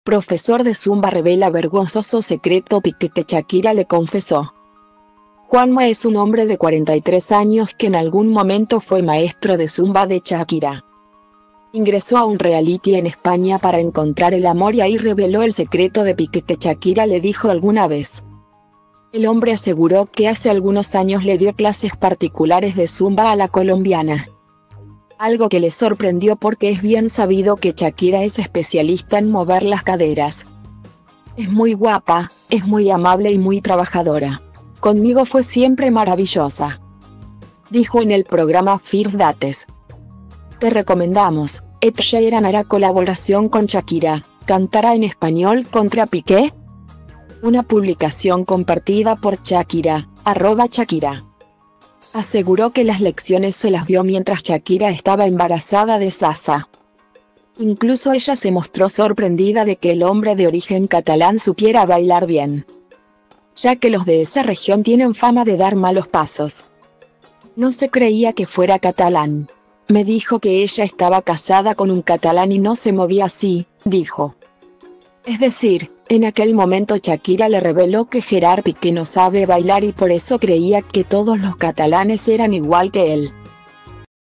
Profesor de Zumba revela vergonzoso secreto Piqué que Shakira le confesó. Juanma es un hombre de 43 años que en algún momento fue maestro de Zumba de Shakira. Ingresó a un reality en España para encontrar el amor y ahí reveló el secreto de Piqué que Shakira le dijo alguna vez. El hombre aseguró que hace algunos años le dio clases particulares de Zumba a la colombiana. Algo que le sorprendió porque es bien sabido que Shakira es especialista en mover las caderas. Es muy guapa, es muy amable y muy trabajadora. Conmigo fue siempre maravillosa, dijo en el programa First Dates. Te recomendamos. Ed Sheeran hará colaboración con Shakira, ¿cantará en español contra Piqué? Una publicación compartida por Shakira, @Shakira. Aseguró que las lecciones se las dio mientras Shakira estaba embarazada de Sasa. Incluso ella se mostró sorprendida de que el hombre de origen catalán supiera bailar bien, ya que los de esa región tienen fama de dar malos pasos. No se creía que fuera catalán. Me dijo que ella estaba casada con un catalán y no se movía así, dijo. Es decir, en aquel momento Shakira le reveló que Gerard Piqué no sabe bailar y por eso creía que todos los catalanes eran igual que él.